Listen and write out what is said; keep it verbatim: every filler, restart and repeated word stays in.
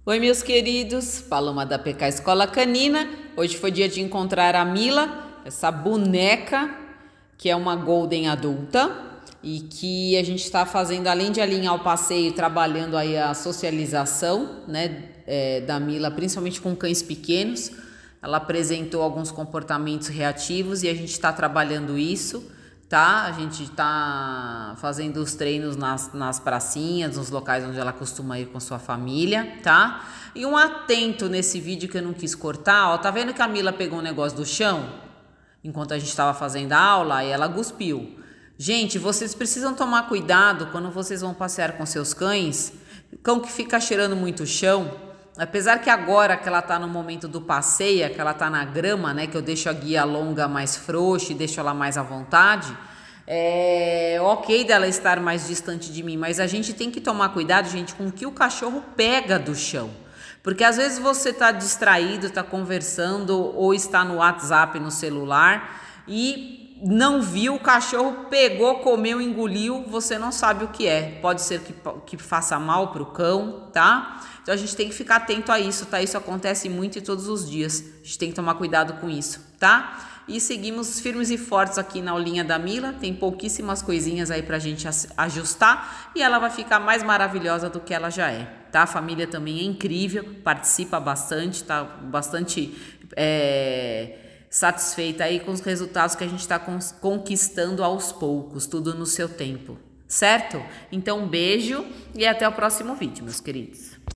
Oi, meus queridos, Paloma da P K Escola Canina. Hoje foi dia de encontrar a Mila, essa boneca que é uma Golden adulta e que a gente está fazendo, além de alinhar o passeio, trabalhando aí a socialização, né, é, da Mila, principalmente com cães pequenos. Ela apresentou alguns comportamentos reativos e a gente está trabalhando isso, tá? A gente está fazendo os treinos nas, nas pracinhas, nos locais onde ela costuma ir com sua família, tá? E um atento nesse vídeo que eu não quis cortar, ó, tá vendo que a Mila pegou um negócio do chão? Enquanto a gente estava fazendo a aula, e ela cuspiu. Gente, vocês precisam tomar cuidado quando vocês vão passear com seus cães. Cão que fica cheirando muito o chão, apesar que agora que ela tá no momento do passeio, que ela tá na grama, né, que eu deixo a guia longa mais frouxa e deixo ela mais à vontade, é ok dela estar mais distante de mim, mas a gente tem que tomar cuidado, gente, com o que o cachorro pega do chão. Porque às vezes você tá distraído, tá conversando ou está no WhatsApp, no celular e não viu, o cachorro pegou, comeu, engoliu, você não sabe o que é. Pode ser que, que faça mal pro cão, tá? Então a gente tem que ficar atento a isso, tá? Isso acontece muito e todos os dias. A gente tem que tomar cuidado com isso, tá? E seguimos firmes e fortes aqui na aulinha da Mila. Tem pouquíssimas coisinhas aí pra gente ajustar e ela vai ficar mais maravilhosa do que ela já é, tá? A família também é incrível, participa bastante, tá bastante é, satisfeita aí com os resultados que a gente está conquistando aos poucos, tudo no seu tempo, certo? Então um beijo e até o próximo vídeo, meus queridos.